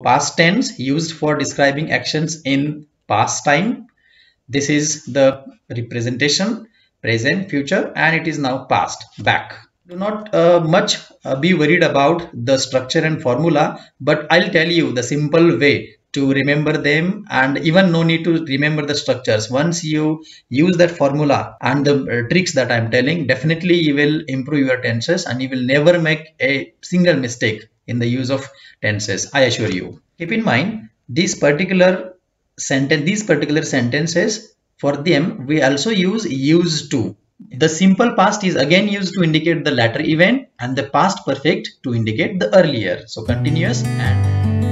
Past tense used for describing actions in past time. This is the representation, present, future, and it is now past, back. Do not much be worried about the structure and formula, but I'll tell you the simple way to remember them, and even no need to remember the structures. Once you use that formula and the tricks that I'm telling, definitely you will improve your tenses and you will never make a single mistake in the use of tenses, I assure you. Keep in mind these particular sentences, for them we also use used to. The simple past is again used to indicate the latter event and the past perfect to indicate the earlier. So continuous and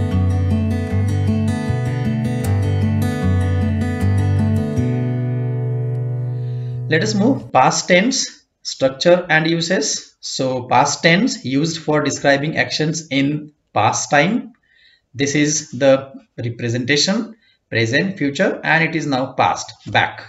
let us move past tense, structure and uses. So past tense used for describing actions in past time. This is the representation, present, future, and it is now past, back.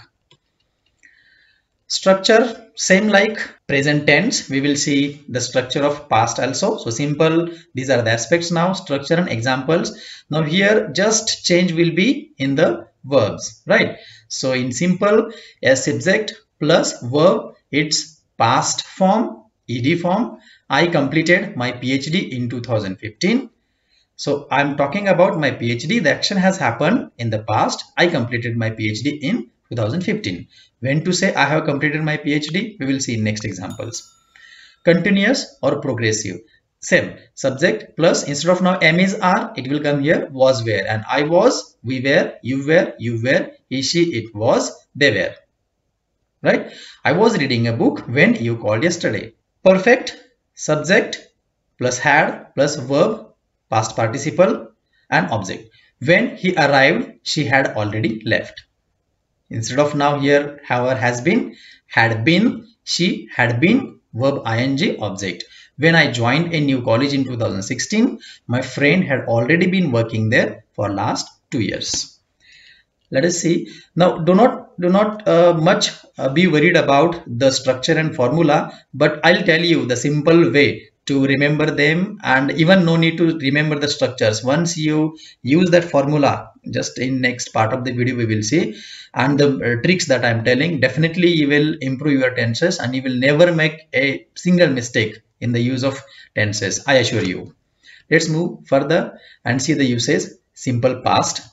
Structure, same like present tense, we will see the structure of past also. So simple, these are the aspects now, structure and examples. Now here just change will be in the verbs, right? So in simple, a subject plus verb, it's past form, ed form. I completed my PhD in 2015. So I'm talking about my PhD. The action has happened in the past. I completed my PhD in 2015. When to say I have completed my PhD, we will see in next examples. Continuous or progressive. Same. Subject plus, instead of now am is are, it will come here was were, and I was, we were, you were, he, she, it was, they were. Right? I was reading a book when you called yesterday. Perfect. Subject plus had plus verb, past participle and object. When he arrived, she had already left. Instead of now here have has been, had been, she had been, verb ing, object. When I joined a new college in 2016, my friend had already been working there for last 2 years. Let us see. Now do not much be worried about the structure and formula, but I'll tell you the simple way to remember them, and even no need to remember the structures. Once you use that formula, just in next part of the video we will see, and the tricks that I'm telling, definitely you will improve your tenses and you will never make a single mistake in the use of tenses, I assure you. Let's move further and see the usage. Simple past.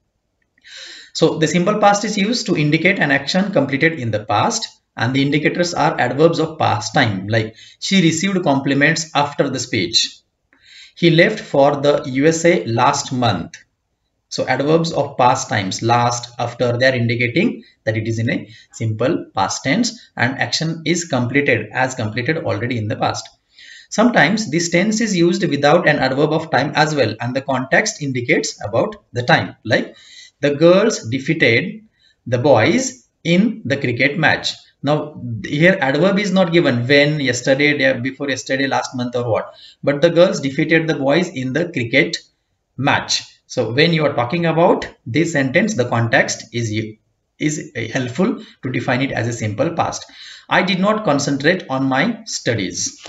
So the simple past is used to indicate an action completed in the past, and the indicators are adverbs of past time, like she received compliments after the speech. He left for the USA last month. So adverbs of past times, last, after, they are indicating that it is in a simple past tense and action is completed, as completed already in the past. Sometimes this tense is used without an adverb of time as well, and the context indicates about the time, like the girls defeated the boys in the cricket match. Now here adverb is not given, when, yesterday, day before yesterday, last month or what, but the girls defeated the boys in the cricket match. So when you are talking about this sentence, the context is helpful to define it as a simple past. I did not concentrate on my studies.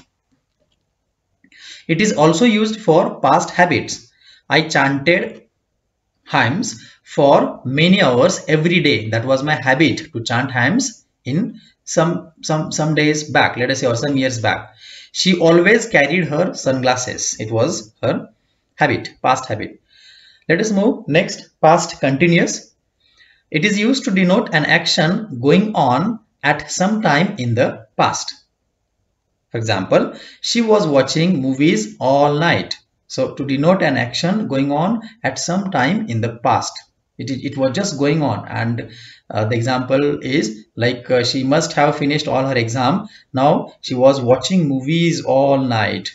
It is also used for past habits. I chanted hymns for many hours every day. That was my habit, to chant hymns in some days back, let us say, or some years back. She always carried her sunglasses. It was her habit, past habit. Let us move next, past continuous. It is used to denote an action going on at some time in the past. For example, she was watching movies all night. So to denote an action going on at some time in the past, it was just going on, and the example is like she must have finished all her exam. Now she was watching movies all night.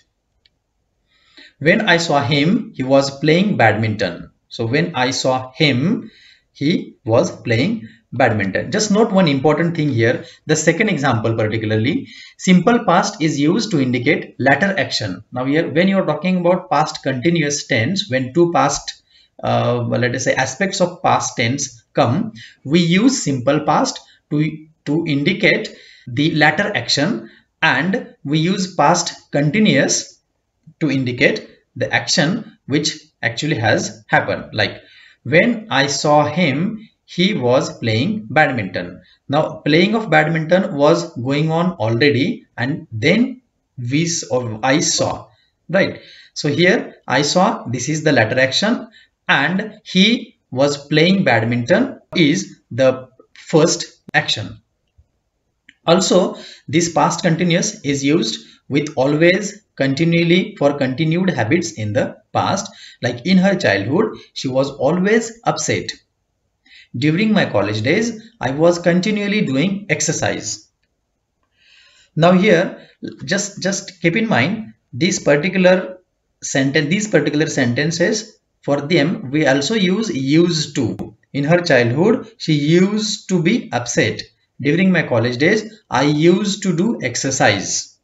When I saw him, he was playing badminton. So when I saw him, he was playing badminton. Just note one important thing here. The second example particularly, simple past is used to indicate latter action. Now here, when you are talking about past continuous tense, when two past let us say aspects of past tense come, we use simple past to indicate the latter action, and we use past continuous to indicate the action which actually has happened. Like when I saw him, he was playing badminton. Now playing of badminton was going on already, and then I saw, right? So here I saw, this is the latter action, and he was playing badminton is the first action. Also, this past continuous is used with always, continually for continued habits in the past. Like in her childhood, she was always upset. During my college days, I was continually doing exercise. Now here, just keep in mind these particular sentences, for them we also use used to. In her childhood, she used to be upset. During my college days, I used to do exercise.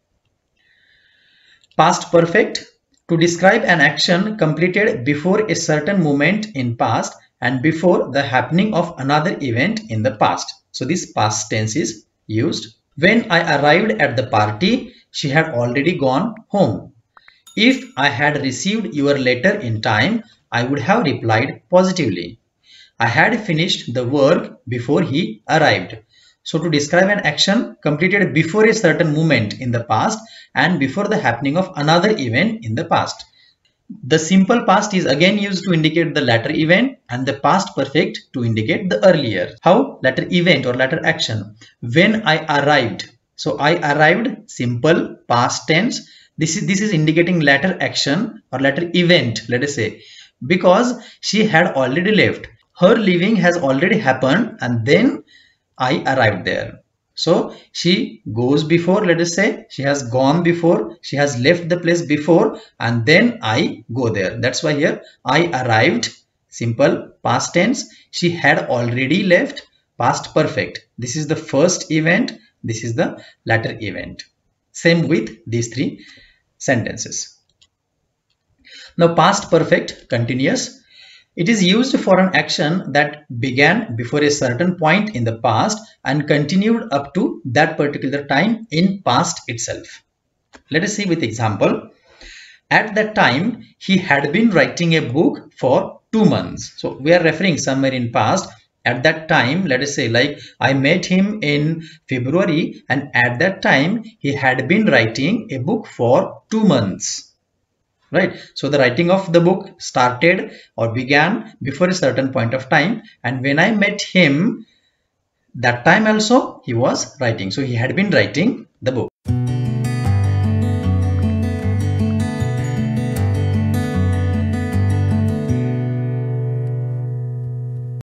Past perfect, to describe an action completed before a certain moment in past and before the happening of another event in the past. So this past tense is used. When I arrived at the party, she had already gone home. If I had received your letter in time, I would have replied positively. I had finished the work before he arrived. So to describe an action completed before a certain moment in the past and before the happening of another event in the past. The simple past is again used to indicate the latter event and the past perfect to indicate the earlier. How? Latter event or latter action. When I arrived. So I arrived, simple past tense. This is indicating latter action or latter event, let us say, because she had already left. Her leaving has already happened and then I arrived there. So she goes before, let us say, she has gone before, she has left the place before, and then I go there. That's why here I arrived, simple past tense. She had already left, past perfect. This is the first event, this is the latter event. Same with these three sentences. Now past perfect continuous. It is used for an action that began before a certain point in the past and continued up to that particular time in past itself. Let us see with example. At that time, he had been writing a book for 2 months. So we are referring somewhere in past. At that time, let us say, like I met him in February, and at that time he had been writing a book for 2 months. Right, so the writing of the book started or began before a certain point of time, and when I met him, that time also he was writing, so he had been writing the book.